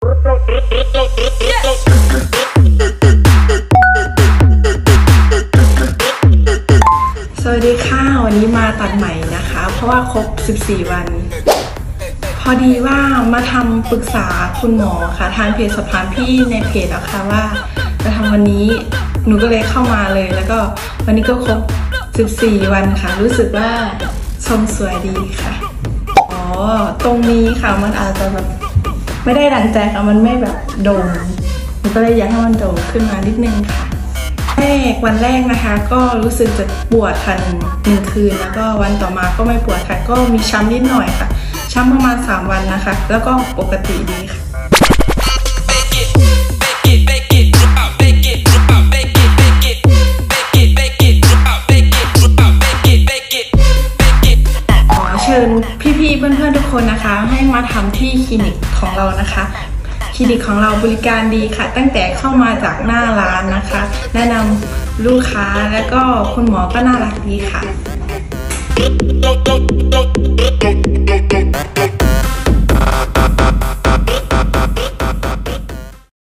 สวัสดีค่ะวันนี้มาตัดใหม่นะคะเพราะว่าครบ14วันพอดีว่ามาทำปรึกษาคุณหมอค่ะทางเพจสอบถามพี่ในเพจแล้วค่ะว่าจะทำวันนี้หนูก็เลยเข้ามาเลยแล้วก็วันนี้ก็ครบ14วันค่ะรู้สึกว่าทรงสวยดีค่ะตรงนี้ค่ะมันอาจจะแบบไม่ได้ดังใจค่ะมันไม่แบบโด่งหนูก็เลยอยากให้มันโด่งขึ้นมานิดนึงค่ะวันแรกนะคะก็รู้สึกจะปวดค่ะหนึ่งคืนแล้วก็วันต่อมาก็ไม่ปวดค่ะก็มีช้ำนิดหน่อยค่ะช้ำประมาณ3วันนะคะแล้วก็ปกติดีค่ะเชิญพี่ๆเพื่อนๆทุกคนนะคะให้มาทำที่คลินิกของเรานะคะคลินิกของเราบริการดีค่ะตั้งแต่เข้ามาจากหน้าร้านนะคะแนะนำลูกค้าและก็คุณหมอก็น่ารักดีค่ะ